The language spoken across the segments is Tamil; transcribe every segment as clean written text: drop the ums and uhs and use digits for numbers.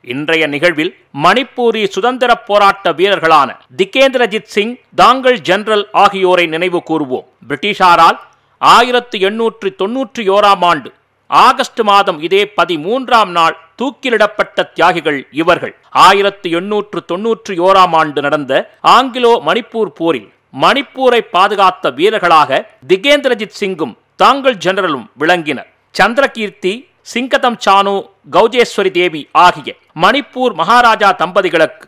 இன்றைய நிகழ்வில் மணிப்பூரி சுதந்திர போராட்ட வீரர்களான திகேந்திரஜித் சிங், தாங்கல் ஜெனரல் ஆகியோரை நினைவு கூறுவோம். பிரிட்டிஷாரால் 1891 ஆண்டு ஆகஸ்ட் மாதம் இதே 13ஆம் நாள் தூக்கிலிடப்பட்ட தியாகிகள் இவர்கள். 1891 ஆண்டு நடந்த ஆங்கிலோ மணிப்பூர் போரில் மணிப்பூரை பாதுகாத்த வீரர்களாக திகேந்திரஜித் சிங்கும் தாங்கல் ஜெனரலும் விளங்கினர். சந்திரகீர்த்தி, சிங்கதம் சானு, கௌஜேஸ்வரி தேவி ஆகிய மணிப்பூர் மகாராஜா தம்பதிகளுக்கு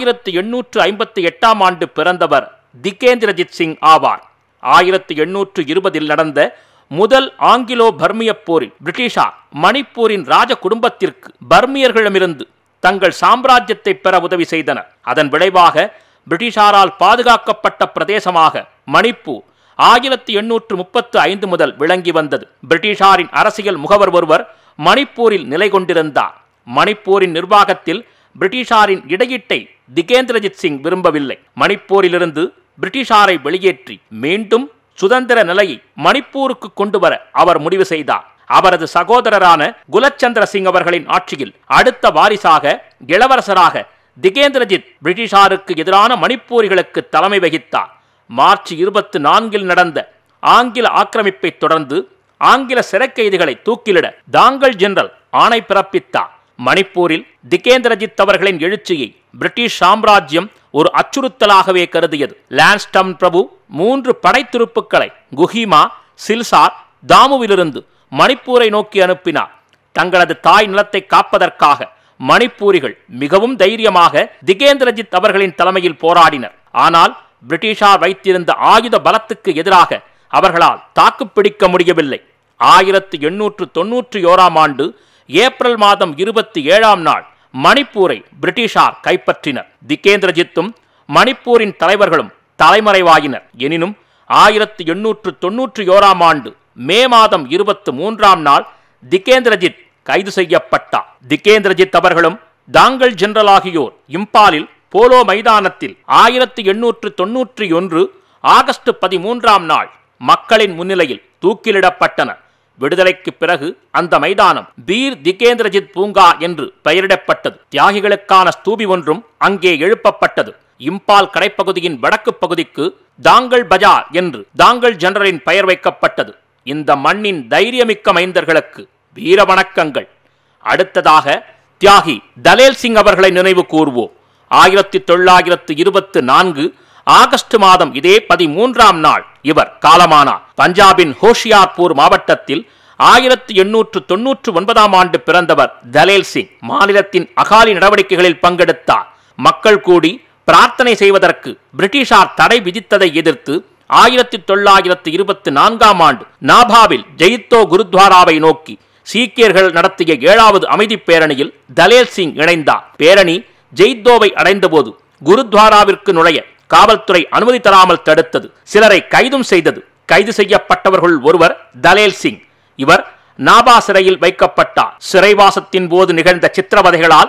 1858 ஆண்டு பிறந்தவர் திகேந்திரஜித் சிங் ஆவார். 1820 நடந்த முதல் ஆங்கிலோ பர்மிய போரில் பிரிட்டிஷார் மணிப்பூரின் ராஜ குடும்பத்திற்கு பர்மியர்களிடமிருந்து தங்கள் சாம்ராஜ்யத்தை பெற உதவி செய்தனர். அதன் விளைவாக பிரிட்டிஷாரால் பாதுகாக்கப்பட்ட பிரதேசமாக மணிப்பூர் 1835 முதல் விளங்கி வந்தது. பிரிட்டிஷாரின் அரசியல் முகவர் ஒருவர் மணிப்பூரில் நிலை கொண்டிருந்தார். மணிப்பூரின் நிர்வாகத்தில் பிரிட்டிஷாரின் இடையீட்டை திகேந்திரஜித் சிங் விரும்பவில்லை. மணிப்பூரிலிருந்து பிரிட்டிஷாரை வெளியேற்றி மீண்டும் சுதந்திர நிலையை மணிப்பூருக்கு கொண்டு வர அவர் முடிவு செய்தார். அவரது சகோதரரான குலச்சந்திர சிங் அவர்களின் ஆட்சியில் அடுத்த வாரிசாக இளவரசராக திகேந்திரஜித் பிரிட்டிஷாருக்கு எதிரான மணிப்பூரிகளுக்கு தலைமை வகித்தார். மார்ச் 24 நடந்த ஆங்கில ஆக்கிரமிப்பை தொடர்ந்து ஆங்கில சிறைக்கைதிகளை தூக்கிலிட தாங்கல் ஜெனரல் ஆணை பிறப்பித்தார். மணிப்பூரில் திகேந்திரஜித் அவர்களின் எழுச்சியை பிரிட்டிஷ் சாம்ராஜ்யம் ஒரு அச்சுறுத்தலாகவே கருதியது. லான்ஸ்டம் பிரபு 3 படைத்துருப்புக்களை குஹிமா, சில்சார், தாமுவிலிருந்து மணிப்பூரை நோக்கி அனுப்பினார். தங்களது தாய் நிலத்தை காப்பதற்காக மணிப்பூரிகள் மிகவும் தைரியமாக திகேந்திரஜித் அவர்களின் தலைமையில் போராடினர். ஆனால் பிரிட்டிஷார் வைத்திருந்த ஆயுத பலத்துக்கு எதிராக அவர்களால் தாக்குப்பிடிக்க முடியவில்லை. 1891 ஆண்டு ஏப்ரல் மாதம் 27ஆம் நாள் மணிப்பூரை பிரிட்டிஷார் கைப்பற்றினர். திகேந்திரஜித்தும் மணிப்பூரின் தலைவர்களும் தலைமறைவாயினர். எனினும் 1891 ஆண்டு மே மாதம் 23ஆம் நாள் திகேந்திரஜித் கைது செய்யப்பட்டார். திகேந்திரஜித் அவர்களும் தாங்கல் ஜெனரல் ஆகியோர் இம்பாலில் போலோ மைதானத்தில் 1891 ஆகஸ்ட் 13ஆம் நாள் மக்களின் முன்னிலையில் தூக்கிலிடப்பட்டனர். விடுதலைக்கு பிறகு அந்த மைதானம் வீர் திகேந்திரஜித் பூங்கா என்று பெயரிடப்பட்டது. தியாகிகளுக்கான ஸ்தூபி ஒன்றும் அங்கே எழுப்பப்பட்டது. இம்பால் கடைப்பகுதியின் வடக்கு பகுதிக்கு தாங்கல் பஜார் என்று தாங்கல் ஜெனரலின் பெயர் வைக்கப்பட்டது. இந்த மண்ணின் தைரியமிக்க மைந்தர்களுக்கு வீர வணக்கங்கள். அடுத்ததாக தியாகி தலேல் சிங் அவர்களை நினைவு கூர்வோம். 1924 ஆகஸ்ட் மாதம் இதே 13ஆம் நாள் இவர் காலமானார். பஞ்சாபின் ஹோஷியார்பூர் மாவட்டத்தில் 1899 ஆண்டு பிறந்தவர் தலேல் சிங். மாநிலத்தின் அகாலி நடவடிக்கைகளில் பங்கெடுத்தார். மக்கள் கூடி பிரார்த்தனை செய்வதற்கு பிரிட்டிஷார் தடை விதித்ததை எதிர்த்து 1924ஆம் ஆண்டு நாபாவில் ஜெயித்தோ குருத்வாராவை நோக்கி சீக்கியர்கள் நடத்திய 7வது அமைதி பேரணியில் தலேல் சிங் இணைந்தார். பேரணி ஜெயித்தோவை அடைந்தபோது குருத்வாராவிற்கு நுழைய காவல்துறை அனுமதி தராமல் தடுத்தது. சிலரை கைதும் செய்தது. கைது செய்யப்பட்டவர்கள் ஒருவர் தலேல் சிங். இவர் நாபா சிறையில் வைக்கப்பட்டார். சிறைவாசத்தின் போது நிகழ்ந்த சித்திரவதைகளால்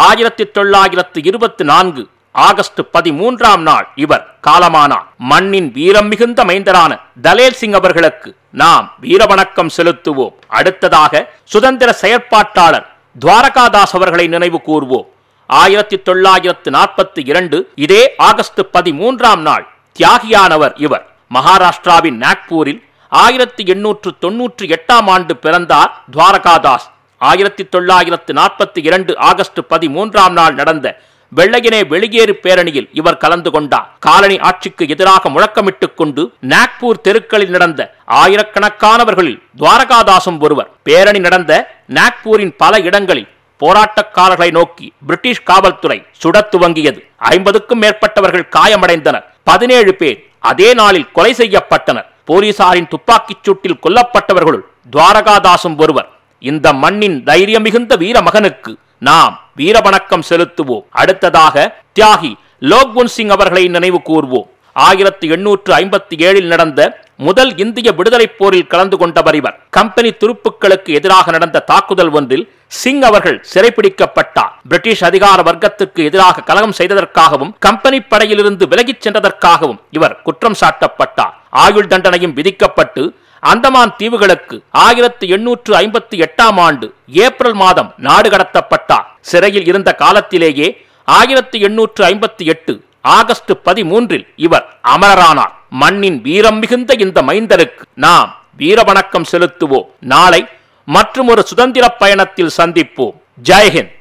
1924 ஆகஸ்ட் 13ஆம் நாள் இவர் காலமானார். மண்ணின் வீரம் மிகுந்த மைந்தரான தலேல் சிங் அவர்களுக்கு நாம் வீரவணக்கம் செலுத்துவோம். அடுத்ததாக சுதந்திர செயற்பாட்டாளர் துவாரகாதாஸ் அவர்களை நினைவு கூர்வோம். 1942 இதே ஆகஸ்ட் 13ஆம் நாள் தியாகியானவர் இவர். மகாராஷ்டிராவின் நாக்பூரில் 1898ஆம் ஆண்டு பிறந்தார் துவாரகாதாஸ். 1942 ஆகஸ்ட் 13ஆம் நாள் நடந்த வெள்ளையனே வெளியேறு பேரணியில் இவர் கலந்து கொண்டார். காலனி ஆட்சிக்கு எதிராக முழக்கமிட்டுக் கொண்டு நாக்பூர் தெருக்களில் நடந்த ஆயிரக்கணக்கானவர்களில் துவாரகாதாசும் ஒருவர். பேரணி நடந்த நாக்பூரின் பல இடங்களில் போராட்டக்காரர்களை நோக்கி பிரிட்டிஷ் காவல்துறை சுடத் துவங்கியது. 50க்கும் மேற்பட்டவர்கள் காயமடைந்தனர். 17 பேர் அதே நாளில் கொலை செய்யப்பட்டனர். போலீசாரின் துப்பாக்கிச் சூட்டில் கொல்லப்பட்டவர்களுள் துவாரகாதாசும் ஒருவர். இந்த மண்ணின் தைரியம் மிகுந்த வீர மகனுக்கு நாம் வீரவணக்கம் செலுத்துவோம். அடுத்ததாக தியாகி லோக்புன் சிங் அவர்களை நினைவு கூர்வோம். 1857 நடந்த முதல் இந்திய விடுதலை போரில் கலந்து கொண்டவர் இவர். கம்பெனி துருப்புக்களுக்கு எதிராக நடந்த தாக்குதல் ஒன்றில் சிங் அவர்கள் சிறைப்பிடிக்கப்பட்டார். பிரிட்டிஷ் அதிகார வர்க்கத்திற்கு எதிராக கலகம் செய்ததற்காகவும் கம்பெனி படையிலிருந்து விலகிச் சென்றதற்காகவும் இவர் குற்றம் சாட்டப்பட்டார். ஆயுள் தண்டனையும் விதிக்கப்பட்டு அந்தமான் தீவுகளுக்கு 1858ஆம் ஆண்டு ஏப்ரல் மாதம் நாடு கடத்தப்பட்டார். சிறையில் இருந்த காலத்திலேயே 1858 ஆகஸ்ட் 13 இவர் அமரரானார். மண்ணின் வீரம் மிகுந்த இந்த மைந்தருக்கு நாம் வீரவணக்கம் செலுத்துவோம். நாளை மற்றும் ஒரு சுதந்திர பயணத்தில் சந்திப்போம். ஜெய் ஹிந்த்.